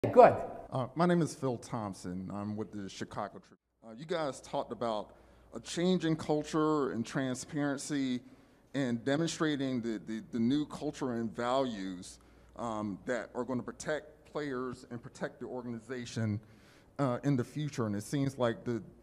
Good. My name is Phil Thompson. I'm with the Chicago Tribune. You guys talked about a change in culture and transparency and demonstrating the new culture and values that are going to protect players and protect the organization in the future. And it seems like